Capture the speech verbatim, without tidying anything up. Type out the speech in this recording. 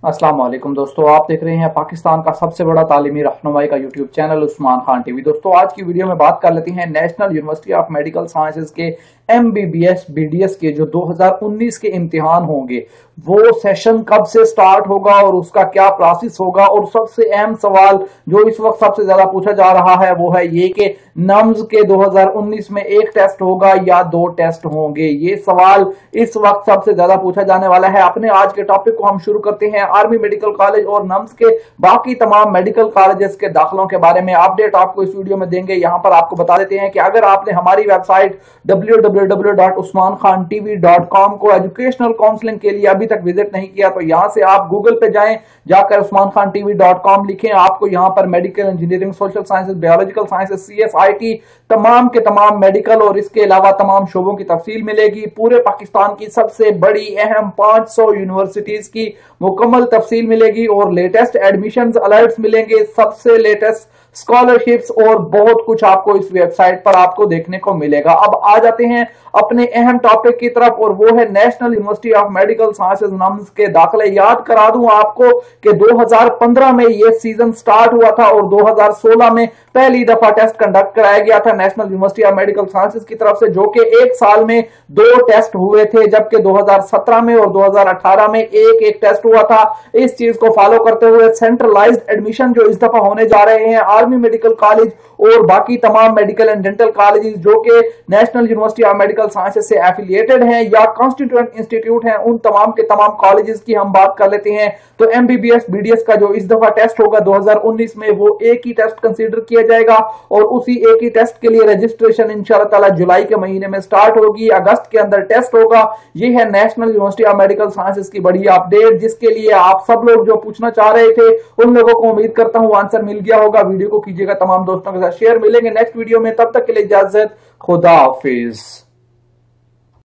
अस्सलाम वालेकुम दोस्तों, आप देख रहे हैं पाकिस्तान का सबसे बड़ा तालीमी रहनुमाई का YouTube channel Usman Khan TV. दोस्तों आज की वीडियो में बात कर लेते हैं National university of medical Sciences के M B B S B D S के जो दो हज़ार उन्नीस के इम्तिहान होंगे वो सेशन कब से स्टार्ट होगा और उसका क्या प्रोसेस होगा। और सबसे अहम सवाल जो इस वक्त सबसे ज्यादा पूछा जा रहा है वो है ये कि नम्स के दो हज़ार उन्नीस में एक टेस्ट होगा या दो टेस्ट होंगे। ये सवाल इस वक्त सबसे ज्यादा पूछा जाने वाला है। अपने आज के टॉपिक को हम शुरू करते हैं आर्मी मेडिकल कॉलेज और नम्स के बाकी तमाम मेडिकल कॉलेजेस के दाखिलों के बारे में अपडेट आपको इस वीडियो में देंगे। यहां पर आपको बता देते हैं कि अगर आपने हमारी website W W W dot Usman Khan TV dot com को एजुकेशनल काउंसलिंग के लिए अभी तक विजिट नहीं किया तो यहां से आप गूगल पे जाएं, जाकर Usman Khan TV dot com लिखें। आपको यहां पर medical engineering, social sciences, biological sciences, C S I T तमाम के तमाम मेडिकल और इसके अलावा तमाम शोबों की तफसील मिलेगी। पूरे पाकिस्तान की सबसे बड़ी अहम पांच सौ यूनिवर्सिटीज की मुकम्मल तफसील मिलेगी और लेटेस्ट एडमिशंस अलर्ट्स मिलेंगे, सबसे लेटेस्ट स्कॉलरशिप्स और बहुत कुछ आपको इस वेबसाइट पर आपको देखने को मिलेगा। अब आ जाते हैं अपने अहम टॉपिक की तरफ और वो है national university of medical sciences NUMS के दाखिले। याद करा दूं आपको कि दो हज़ार पंद्रह में ये सीजन स्टार्ट हुआ था और दो हज़ार सोलह में पहली दफा टेस्ट कंडक्ट कराया गया था national university of medical sciences की तरफ से, जो कि एक साल में दो टेस्ट हुए थे, जबकि दो हज़ार सत्रह में और दो हज़ार अठारह में एक एक टेस्ट हुआ था। इस चीज को फॉलो करते हुए सेंट्रलाइज्ड एडमिशन जो इस दफा होने जा रहे हैं आर्मी मेडिकल कॉलेज और बाकी तमाम मेडिकल एंड डेंटल कॉलेजेस जो कि national university of medical sciences से एफिलिएटेड हैं या कॉन्स्टिट्यूएंट इंस्टीट्यूट हैं, उन तमाम के तमाम कॉलेजेस की हम बात कर लेते हैं। तो M B B S B D S का जो इस दफा टेस्ट होगा दो हज़ार उन्नीस में वो एक ही टेस्ट कंसीडर किया जाएगा और उसी एक ही टेस्ट के लिए रजिस्ट्रेशन इंशाअल्लाह ताला जुलाई के महीने में स्टार्ट होगी, अगस्त के अंदर टेस्ट होगा। ये है national university of medical sciences की बड़ी अपडेट, जिसके लिए आप सब लोग जो पूछना चाह रहे थे उन लोगों को उम्मीद करता हूं आंसर मिल गया होगा। वीडियो को कीजिएगा तमाम दोस्तों के साथ शेयर। मिलेंगे नेक्स्ट वीडियो में, तब तक के लिए इजाजत, खुदा हाफिज।